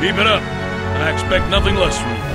Keep it up. I expect nothing less from you.